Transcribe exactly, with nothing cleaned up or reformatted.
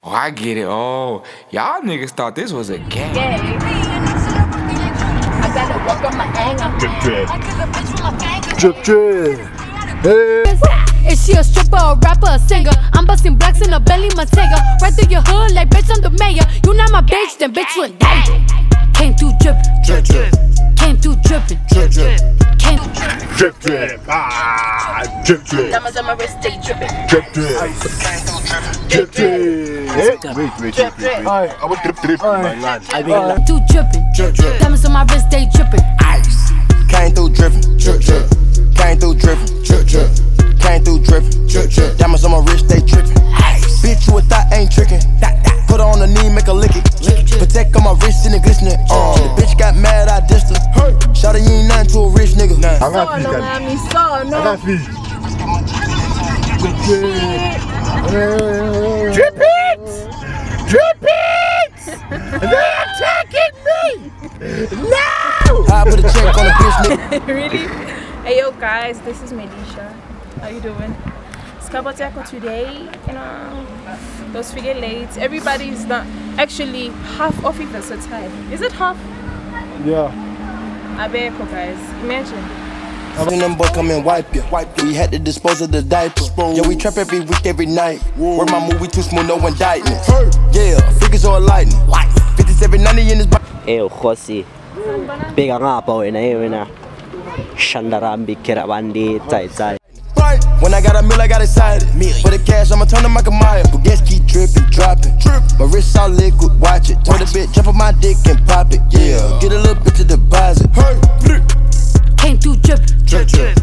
Oh, I get it. Oh, y'all niggas thought this was a game. Yeah. I gotta work on my anger. Drip, drip. Drip, drip. Hey. Is she a stripper, a rapper, a singer? I'm busting blacks in a belly, Matega. Right through your hood like bitch, I'm the mayor. You not my bitch, then bitch you indicted. Came through drippin', Drip, drip. came through drippin', Drip, drip. came Drip, drip. Ah, drip, drip. Diamonds on my wrist, stay drippin'. Drip, drip. Drip, drip. Wait, wait, wait, wait, wait. I want drip, drip. My lad. I mean, through drippin'. drip, drip. Diamonds on my wrist, they drippin'. Ice. Came through drippin', Drip, drip. came through drippin', Drip, drip. came through drippin'. Drip, drip. Diamonds on my wrist, they trippin'. Ice. Bitch, you a thought ain't trickin'. Put her on the knee, make her lick it. Protect on my wrist and it glistening. Uh, the bitch got mad, I dissed her. Shawty, you ain't nothing to a rich nigga. I got fish, No, guys. mommy, so I no. got fish. Drip it! Drip it! They're attacking me! No! I put a check on the bitch nigga. Really? Hey yo guys, this is Medisha. How you doing? It's Kaboteko today, you know, those figure late. Everybody's not actually half of it is a time. Is it half? Yeah. Abeko guys, imagine. I've seen them boys come and wipe ya. We had to dispose of the diaper. Yeah, we trap every week, every night. Where my movie too smooth, no indictment. Yeah, figures all lightning. fifty-seven ninety in his body. Eyo khosi beka ngapha wena eh wena Shandarambi Kirabandi tsai tsai. When I got a meal, I got excited. For the cash, I'ma turn to Michael Myers. Baguettes keep dripping, dropping. My wrist all liquid, watch it. Told a bitch, jump on my dick and pop it. Yeah, get a little bit to deposit. came through drippin', Drip, drip.